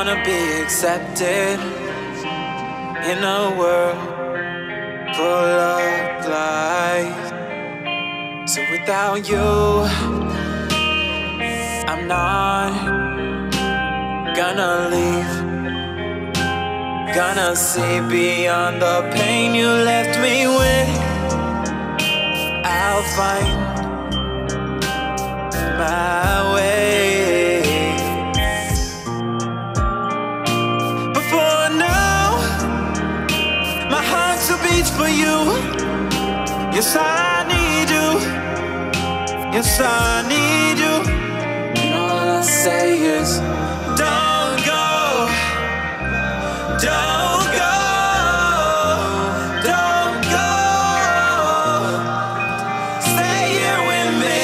wanna be accepted in a world full of lies. So without you, I'm not gonna leave. Gonna see beyond the pain you left me with. I'll find my way. But for now, my heart still beats for you. Yes, I need you. Yes, I need you. And all I say is, don't go. Don't go. Don't go. Stay here with me.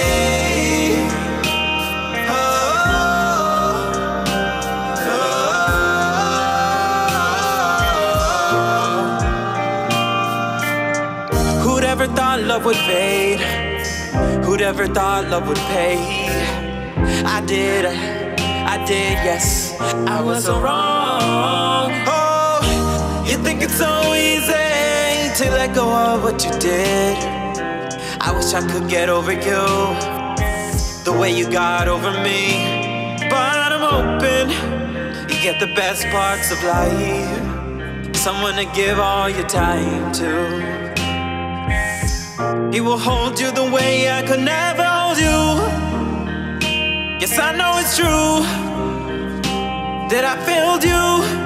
Who'd ever thought love would fade? Who'd ever thought love would pay? I did, yes, I was so wrong. Oh, you think it's so easy to let go of what you did. I wish I could get over you the way you got over me. But I'm hoping you get the best parts of life, someone to give all your time to. He will hold you the way I could never hold you. Yes, I know it's true that I failed you.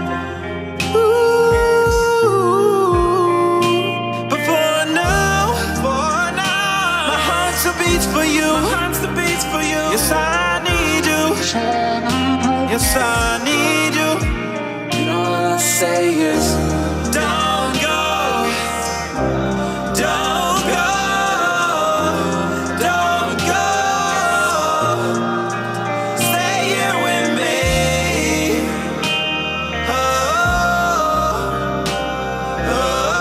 Ooh. But for now, my heart still beats for you. Yes, I need you. Yes, I need you. And all I say is, don't go. Don't go. Don't go. Stay here with me. Oh, oh,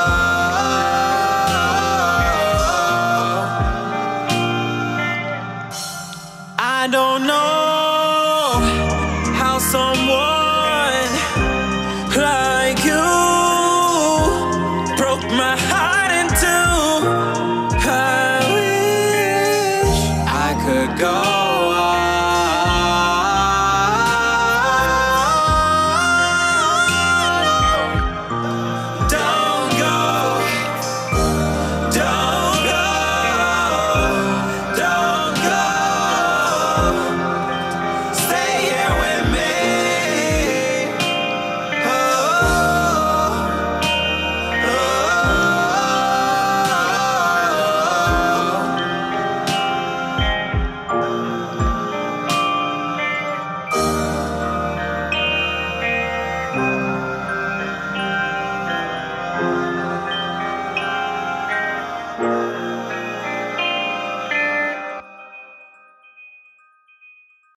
oh. I don't know how someone like you broke my heart in two. I wish I could go on. Don't go. Don't go. Don't go.